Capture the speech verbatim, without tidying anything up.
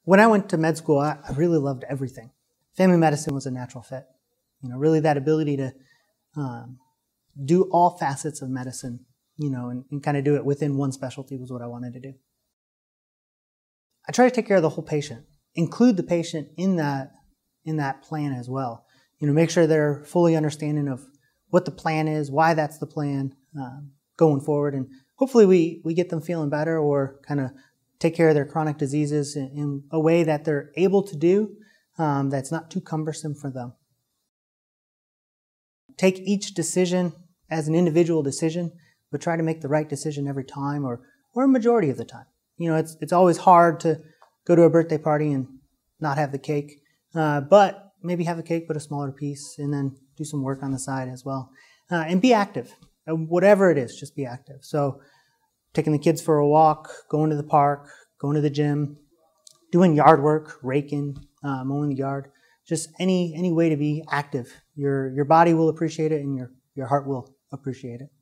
When I went to med school, I, I really loved everything. Family medicine was a natural fit. You know, really that ability to um, do all facets of medicine, you know, and, and kind of do it within one specialty was what I wanted to do. I try to take care of the whole patient, include the patient in that, in that plan as well. You know, make sure they're fully understanding of what the plan is, why that's the plan um, going forward, and hopefully we, we get them feeling better or kind of take care of their chronic diseases in, in a way that they're able to do um, that's not too cumbersome for them. Take each decision as an individual decision, but try to make the right decision every time or, or a majority of the time. You know, it's, it's always hard to go to a birthday party and not have the cake, uh, but maybe have a cake but a smaller piece and then do some work on the side as well. Uh, and be active. Uh, whatever it is, just be active. So taking the kids for a walk, going to the park, going to the gym, doing yard work, raking, uh, mowing the yard, just any any way to be active. Your your body will appreciate it and your, your heart will appreciate it.